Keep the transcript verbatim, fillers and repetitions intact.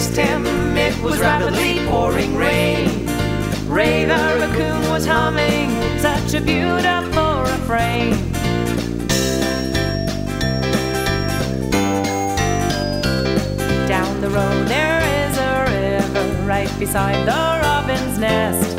faced him, it was rapidly pouring rain. Ray the raccoon was humming such a beautiful refrain. Down the road there is a river right beside the robin's nest.